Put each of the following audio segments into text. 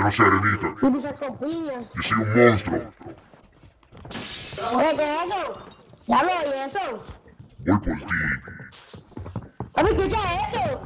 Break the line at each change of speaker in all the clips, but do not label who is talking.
no sea arenita.
Y pisas con piña.
Yo soy un monstruo.
Oye, ¿qué es eso? Ya me oye eso.
Voy por ti.
Papi, escucha eso.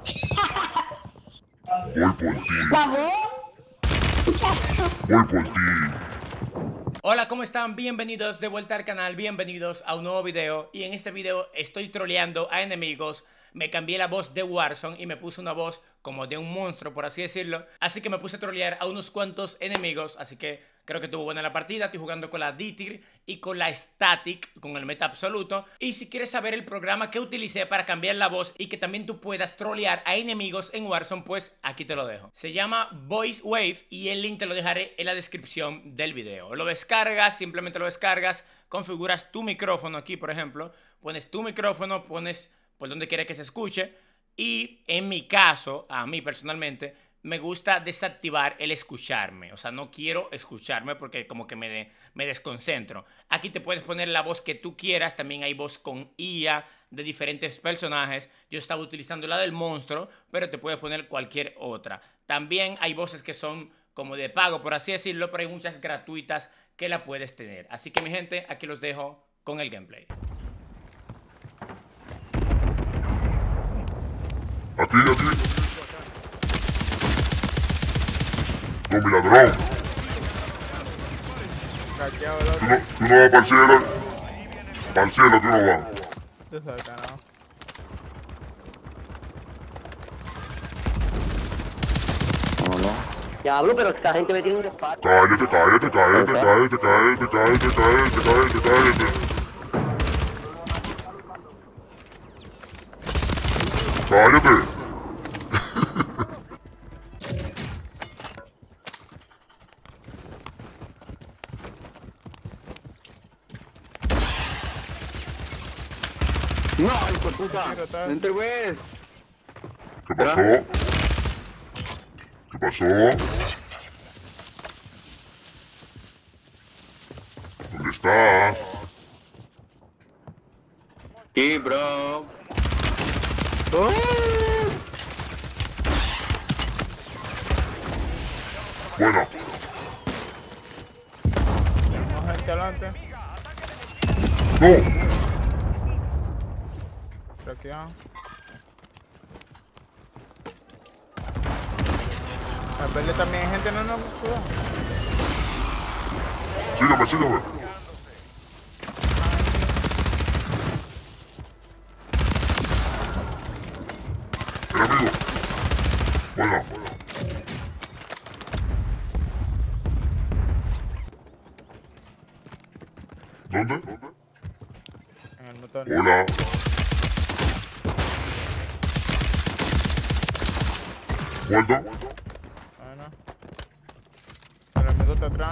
Voy por ti.
La voz.
Voy por ti.
Hola, ¿cómo están? Bienvenidos de vuelta al canal, bienvenidos a un nuevo video. Y en este video estoy troleando a enemigos. Me cambié la voz de Warzone y me puse una voz como de un monstruo, por así decirlo. Así que me puse a trolear a unos cuantos enemigos. Así que creo que estuvo buena la partida. Estoy jugando con la D-Tier y con la Static, con el meta absoluto. Y si quieres saber el programa que utilicé para cambiar la voz y que también tú puedas trolear a enemigos en Warzone, pues aquí te lo dejo. Se llama Voice Wave y el link te lo dejaré en la descripción del video. Lo descargas, simplemente lo descargas, configuras tu micrófono aquí, por ejemplo. Pones tu micrófono, pones por donde quiera que se escuche. Y en mi caso, a mí personalmente, me gusta desactivar el escucharme. O sea, no quiero escucharme porque como que me desconcentro. Aquí te puedes poner la voz que tú quieras. También hay voz con IA de diferentes personajes. Yo estaba utilizando la del monstruo, pero te puedes poner cualquier otra. También hay voces que son como de pago, por así decirlo, pero hay muchas gratuitas que la puedes tener. Así que mi gente, aquí los dejo con el gameplay.
Aquí. No, mi ladrón. Tú no vas para el cielo. Para el cielo tú no vas.
Diablo, pero esta gente me tiene un despacho.
Cállate. Cállate.
No, hijo de puta. Vente, pues.
¿Qué pasó? ¿Qué pasó? ¿Dónde está?
Sí, bro.
Bueno.
Tenemos gente adelante.
¡No!
Traqueado. A verle también hay gente, no, cuidado.
Sígueme. Enemigo. Bueno. ¿Dónde?
En el motor.
Hola. ¿Muerto?
Bueno. El amigo está atrás.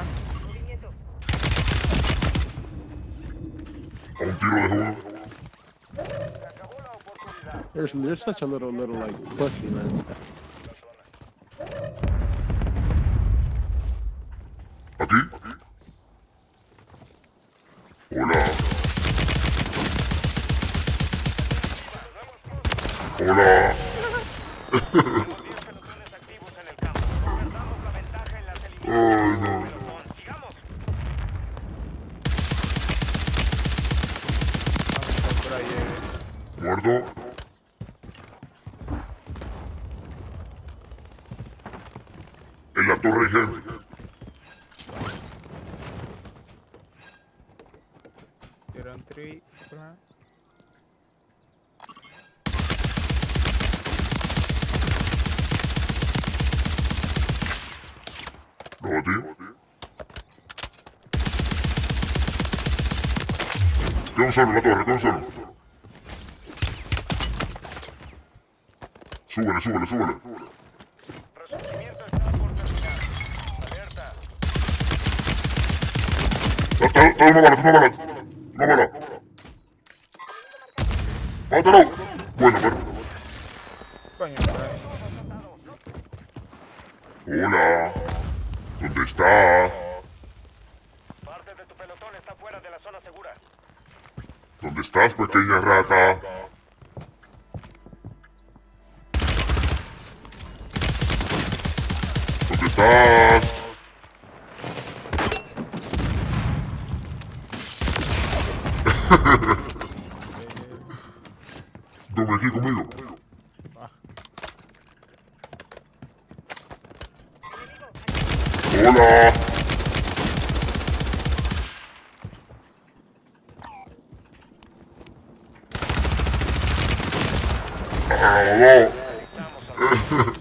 A un tiro de uno.
You're such a little like pussy, man.
¿Aquí? Hola. Hola. Ay, no.
Por ahí,
Muerto. En la torre hay gente.
Tiraron tree. Por ahí.
No, tío. Queda un solo en la torre, queda un solo. Súbele. Dale una bala. ¡Mátalo! Bueno.
Coño, por ahí.
Hola. ¿Dónde está?
Parte de tu pelotón está fuera de la zona segura.
¿Dónde estás, pequeña rata? ¿Dónde está? Buenas. Tome aquí conmigo. Hola. Vamos.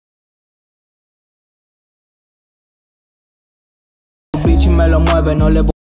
Bitch y me lo mueve, no le